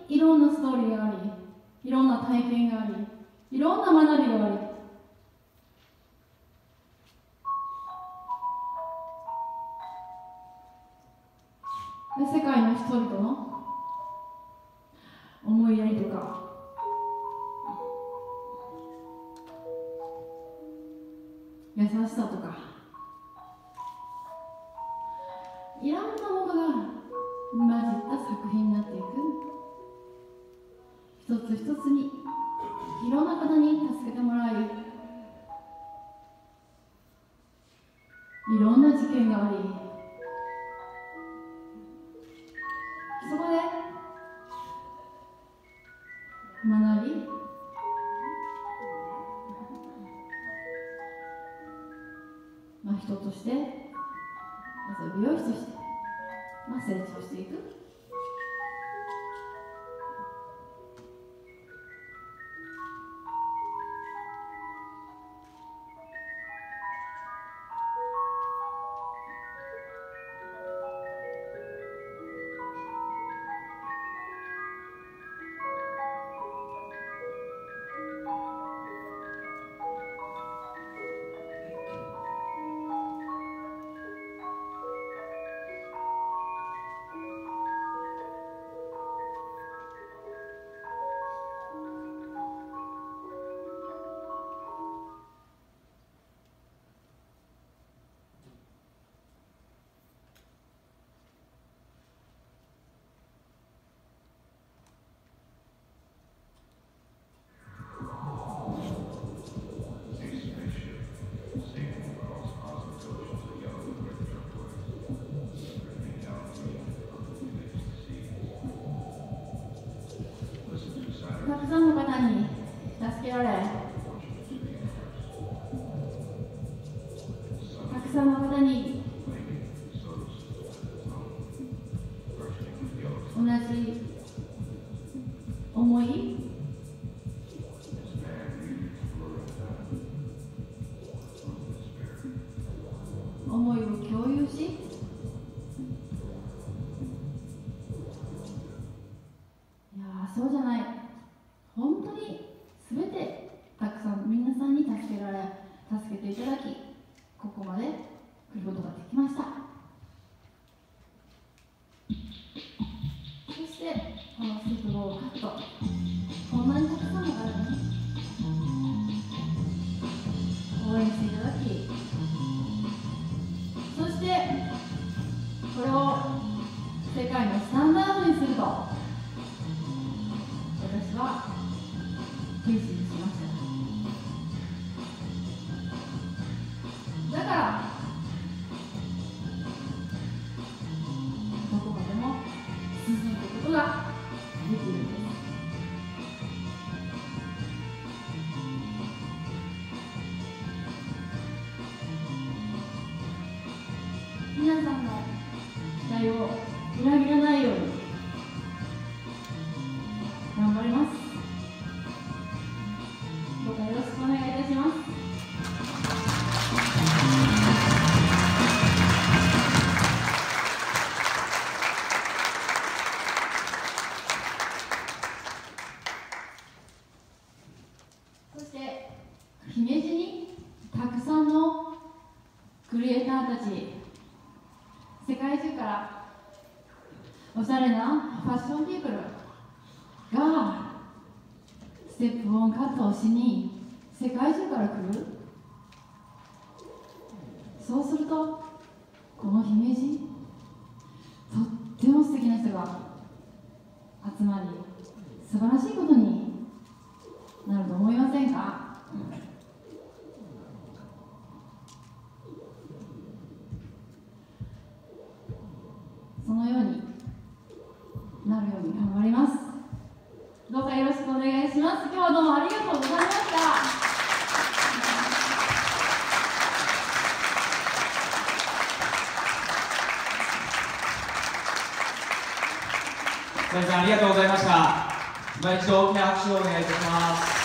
いろんなストーリーがあり、いろんな体験があり、いろんな学びがあり、世界の人々の思いやりとか優しさとか、いろんなものが混じった作品になっていく。一つ一つにいろんな方に助けてもらい、いろんな事件があり、そこで学び、人として、まず美容師として、成長していく。たくさんの方に助けられ、たくさんの方に同じ思い、思いを共有し、いやそうじゃない、本当にすべてたくさん皆さんに助けていただき、ここまで来ることができました。そしてこのステップをカット、こんなにたくさんの方に応援していただき、そしてこれを世界のスタンダードにすると私は決心しました。だからどこまでも進むことができるんです。皆さんの期待を裏切らないように頑張ります。どうかよろしくお願いいたします。そして姫路にたくさんのクリエイターたち、世界中からおしゃれなファッションピープルがステップ1カットをしに世界中から来る。そうするとこの姫路、とっても素敵な人が集まり、素晴らしいことになると思いませんか？そのようになるように頑張ります。どうかよろしくお願いします。今日はどうもありがとうございました。 皆さんありがとうございました。一度大きな拍手をお願いいたします。